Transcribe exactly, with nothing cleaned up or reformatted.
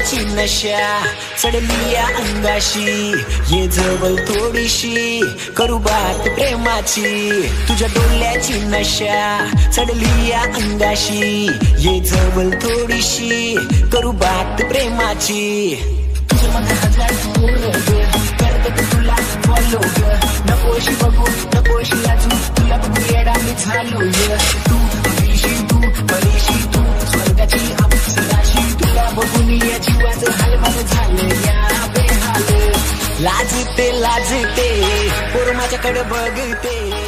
डोल्याची नशा चढली या अंगाशी, ये जवळ थोडीशी करू बात प्रेमाची. तुझ्या डोल्याची नशा चढली या अंगाशी, ये जवळ थोडीशी करू बात प्रेमाची. तुझं मन हजार पोरं करत तुला फॉलो ग, नकोशी बघू नकोशी लाजू, तुला बघू येडा मी झालो य. तू अभिशी तू परेशी तू स्वर्गाची अप्सराशी, तुला बघून या जीवाचं हालवाल झालं या बेहाल. लाजते लाजते पोर माझ्याकडे बघते.